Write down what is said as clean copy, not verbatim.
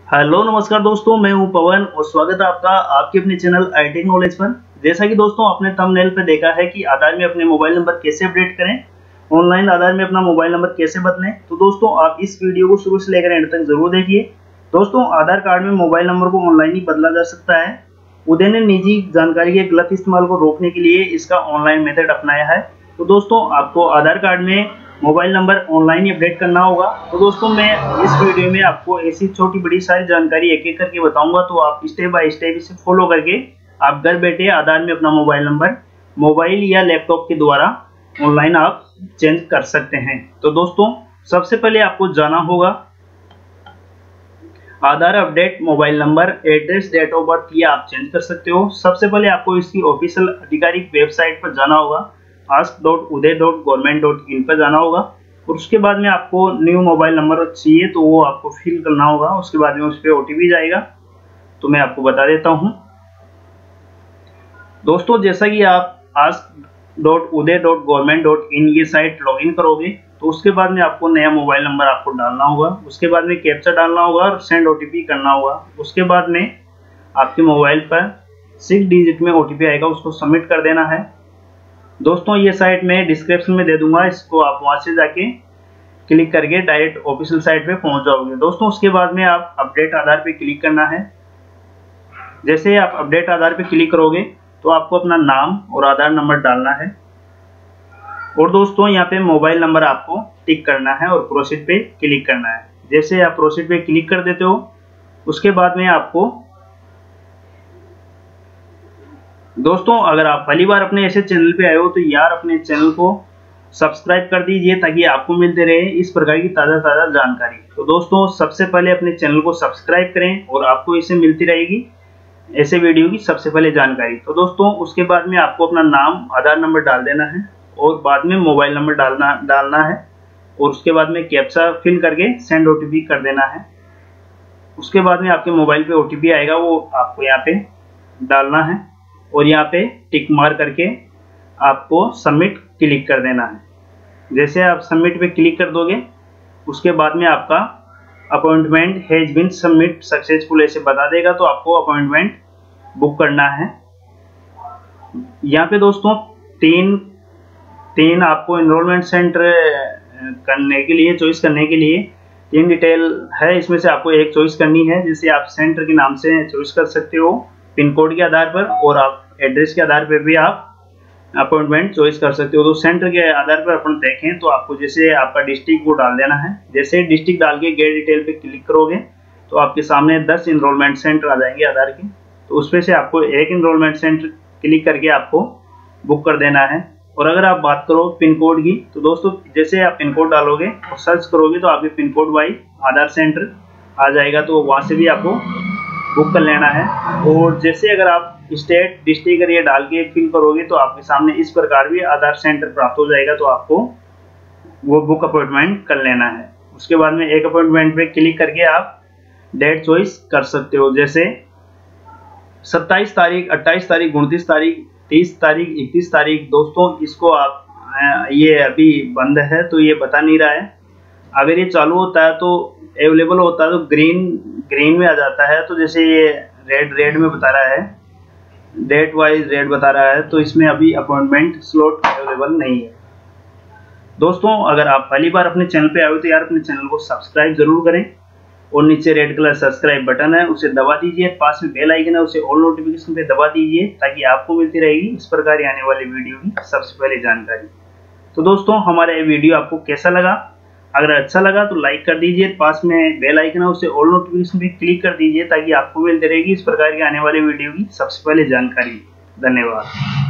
Hello नमस्कार दोस्तों, मैं हूं पवन और स्वागत है आपका आपके अपने चैनल आईटी नॉलेज पर। जैसा कि दोस्तों आपने थंबनेल पे देखा है कि आधार में अपने मोबाइल नंबर कैसे अपडेट करें, ऑनलाइन आधार में अपना मोबाइल नंबर कैसे बदलें। तो दोस्तों आप इस वीडियो को शुरू से लेकर एंड तक जरूर देखिए। दोस्तों आधार कार्ड में मोबाइल नंबर को ऑनलाइन ही बदला जा सकता है। उदय ने निजी जानकारी के गलत इस्तेमाल को रोकने के लिए इसका ऑनलाइन मेथड अपनाया है। तो दोस्तों आपको आधार कार्ड में मोबाइल नंबर ऑनलाइन ही अपडेट करना होगा। तो दोस्तों मैं इस वीडियो में आपको ऐसी छोटी बड़ी सारी जानकारी एक एक करके बताऊंगा, तो आप स्टेप बाय स्टेप इसे फॉलो करके आप घर बैठे आधार में अपना मोबाइल नंबर मोबाइल या लैपटॉप के द्वारा ऑनलाइन आप चेंज कर सकते हैं। तो दोस्तों सबसे पहले आपको जाना होगा Aadhaar update mobile number, address, date of birth ये आप चेंज कर सकते हो। सबसे पहले आपको इसकी ऑफिशियल आधिकारिक वेबसाइट पर जाना होगा, ask.uday.government.in पर जाना होगा। और उसके बाद में आपको न्यू मोबाइल नंबर चाहिए तो वो आपको फिल करना होगा। उसके बाद में उस पर ओटीपी जाएगा, तो मैं आपको बता देता हूं। दोस्तों जैसा कि आप ask.uday.government.in ये साइट लॉगिन करोगे तो उसके बाद में आपको नया मोबाइल नंबर आपको डालना होगा। उसके बाद में कैप्चा डालना होगा और सेंड ओटीपी करना होगा। उसके बाद में आपके मोबाइल पर 6 डिजिट में ओटीपी आएगा, उसको सबमिट कर देना है। दोस्तों ये साइट मैं डिस्क्रिप्शन में दे दूंगा, इसको आप वहां से जाके क्लिक करके डायरेक्ट ऑफिशियल साइट पे पहुंच जाओगे। दोस्तों उसके बाद में आप अपडेट आधार पे क्लिक करना है। जैसे आप अपडेट आधार पे क्लिक करोगे तो आपको अपना नाम और आधार नंबर डालना है। और दोस्तों यहाँ पे मोबाइल नंबर आपको टिक करना है और प्रोसीड पे क्लिक करना है। जैसे आप प्रोसीड पे क्लिक कर देते हो उसके बाद में आपको दोस्तों अगर आप पहली बार अपने ऐसे चैनल पे आए हो तो यार अपने चैनल को सब्सक्राइब कर दीजिए ताकि आपको मिलते रहे इस प्रकार की ताज़ा जानकारी। तो दोस्तों सबसे पहले अपने चैनल को सब्सक्राइब करें और आपको इससे मिलती रहेगी ऐसे वीडियो की सबसे पहले जानकारी। तो दोस्तों उसके बाद में आपको अपना नाम, आधार नंबर डाल देना है और बाद में मोबाइल नंबर डालना है और उसके बाद में कैप्चा फिल करके सेंड ओटीपी कर देना है। उसके बाद में आपके मोबाइल पे ओटीपी आएगा, वो आपको यहाँ पे डालना है और यहाँ पे टिक मार करके आपको सबमिट क्लिक कर देना है। जैसे आप सबमिट पे क्लिक कर दोगे उसके बाद में आपका appointment has been submit successful ऐसे बता देगा, तो आपको अपॉइंटमेंट बुक करना है। यहाँ पे दोस्तों तीन आपको एनरोलमेंट सेंटर करने के लिए चॉइस करने के लिए 3 डिटेल है, इसमें से आपको एक चॉइस करनी है। जैसे आप सेंटर के नाम से चॉइस कर सकते हो, पिन कोड के आधार पर, और आप एड्रेस के आधार पर भी आप अपॉइंटमेंट चॉइस कर सकते हो। तो सेंटर के आधार पर अपन देखें तो आपको जैसे आपका डिस्ट्रिक्ट वो डाल देना है। जैसे डिस्ट्रिक्ट डाल के गेट डिटेल पे क्लिक करोगे तो आपके सामने 10 इनरोलमेंट सेंटर आ जाएंगे आधार के। तो उसमें से आपको एक इनरोलमेंट सेंटर क्लिक करके आपको बुक कर देना है। और अगर आप बात करो पिन कोड की तो दोस्तों जैसे आप पिन कोड डालोगे और सर्च करोगे तो आपके pin code wise Aadhaar centre आ जाएगा, तो वहाँ से भी आपको बुक कर लेना है। और जैसे अगर आप स्टेट डिस्ट्रिक्ट ये डाल के फिल करोगे तो आपके सामने इस प्रकार भी आधार सेंटर प्राप्त हो जाएगा, तो आपको वो बुक अपॉइंटमेंट कर लेना है। उसके बाद में एक अपॉइंटमेंट पे क्लिक करके आप डेट चॉइस कर सकते हो। जैसे 27 तारीख, 28 तारीख, 29 तारीख, 30 तारीख, 31 तारीख। दोस्तों इसको आप ये अभी बंद है तो ये बता नहीं रहा है। अगर ये चालू होता है तो अवेलेबल होता है तो ग्रीन में आ जाता है। तो जैसे ये रेड में बता रहा है, डेट वाइज रेड बता रहा है, तो इसमें अभी अपॉइंटमेंट स्लॉट अवेलेबल नहीं है। दोस्तों अगर आप पहली बार अपने चैनल पे आए हो तो यार अपने चैनल को सब्सक्राइब जरूर करें और नीचे रेड कलर सब्सक्राइब बटन है उसे दबा दीजिए। पास में बेल आइकन है उसे ऑल नोटिफिकेशन पे दबा दीजिए ताकि आपको मिलती रहेगी इस प्रकार आने वाली वीडियो की सबसे पहले जानकारी। तो दोस्तों हमारा ये वीडियो आपको कैसा लगा? अगर अच्छा लगा तो लाइक कर दीजिए, पास में बेल आइकन है उसे ऑल नोटिफिकेशन पे क्लिक कर दीजिए ताकि आपको मिलती रहेगी इस प्रकार की आने वाली वीडियो की सबसे पहले जानकारी। धन्यवाद।